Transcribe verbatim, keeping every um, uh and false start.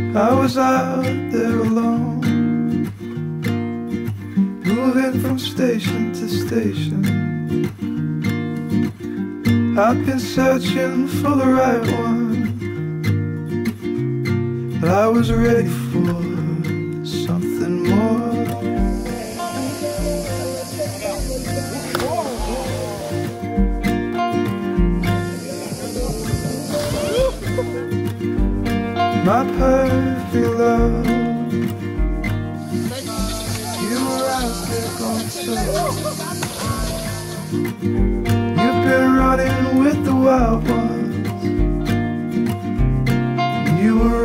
I was out there alone, moving from station to station. I've been searching for the right one, but I was ready for something more. My perfect love, you were out there going slow. You've been running with the wild ones, and you were